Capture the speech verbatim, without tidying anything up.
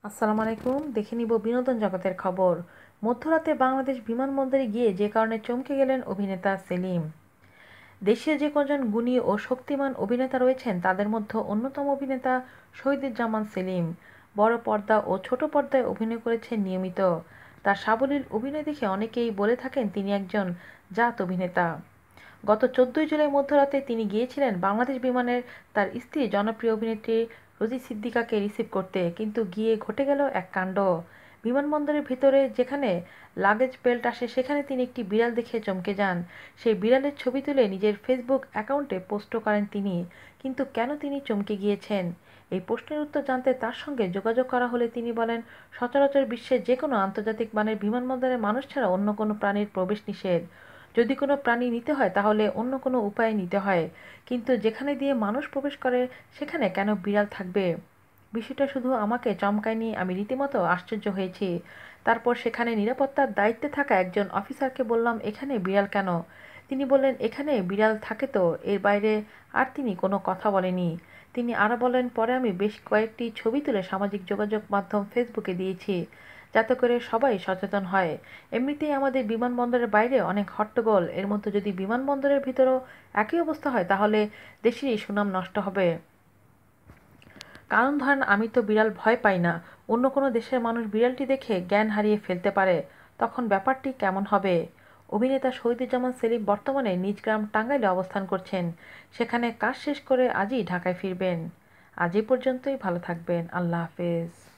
আসসালামু আলাইকুম। দেখে নিব বিনোদন জগতের খবর। মধ্যরাতে বাংলাদেশ বিমানবন্দরে গিয়ে যে কারণে চমকে গেলেন অভিনেতা সেলিম। দেশীয় যে কজন গুণী ও শক্তিমান অভিনেতা রয়েছেন তাদের মধ্যে অন্যতম অভিনেতা শহীদুজ্জামান সেলিম। বড় পর্দা ও ছোট পর্দায় অভিনয় করেছেন নিয়মিত। তার সাবলীল অভিনয় দেখে অনেকেই বলে থাকেন তিনি একজন জাত অভিনেতা। গত চোদ্দই জুলাই মধ্যরাতে তিনি গিয়েছিলেন বাংলাদেশ বিমানের তার স্ত্রী জনপ্রিয় অভিনেত্রী রোজি সিদ্দিকাকে রিসিভ করতে, কিন্তু গিয়ে ঘটে গেল এক কাণ্ড। বিমানবন্দরের ভিতরে যেখানে লাগেজ বেল্ট আসে সেখানে তিনি একটি বিড়াল দেখে চমকে যান। সেই বিড়ালের ছবি তুলে নিজের ফেসবুক অ্যাকাউন্টে পোস্টও করেন তিনি। কিন্তু কেন তিনি চমকে গিয়েছেন, এই প্রশ্নের উত্তর জানতে তার সঙ্গে যোগাযোগ করা হলে তিনি বলেন, সচরাচর বিশ্বের যে কোনো আন্তর্জাতিক মানের বিমানবন্দরে মানুষ ছাড়া অন্য কোনো প্রাণীর প্রবেশ নিষেধ। যদি কোনো প্রাণী নিতে হয় তাহলে অন্য কোনো উপায়ে নিতে হয়, কিন্তু যেখানে দিয়ে মানুষ প্রবেশ করে সেখানে কেন বিড়াল থাকবে? বিষয়টা শুধু আমাকে চমকায়নি, আমি রীতিমতো আশ্চর্য হয়েছি। তারপর সেখানে নিরাপত্তার দায়িত্বে থাকা একজন অফিসারকে বললাম, এখানে বিড়াল কেন? তিনি বললেন, এখানে বিড়াল থাকে তো, এর বাইরে আর তিনি কোনো কথা বলেনি। তিনি আরও বলেন, পরে আমি বেশ কয়েকটি ছবি তুলে সামাজিক যোগাযোগ মাধ্যম ফেসবুকে দিয়েছি, যাতে করে সবাই সচেতন হয়। এমনিতেই আমাদের বিমানবন্দরের বাইরে অনেক হট্টগোল, এর মধ্যে যদি বিমানবন্দরের ভিতরেও একই অবস্থা হয় তাহলে দেশেরই সুনাম নষ্ট হবে। কারণ ধরেন, আমি তো বিড়াল ভয় পাই না, অন্য কোনো দেশের মানুষ বিড়ালটি দেখে জ্ঞান হারিয়ে ফেলতে পারে, তখন ব্যাপারটি কেমন হবে? অভিনেতা শহীদুজ্জামান সেলিম বর্তমানে নিজ গ্রাম টাঙ্গাইলে অবস্থান করছেন। সেখানে কাজ শেষ করে আজই ঢাকায় ফিরবেন। আজ এ পর্যন্তই, ভালো থাকবেন। আল্লাহ হাফেজ।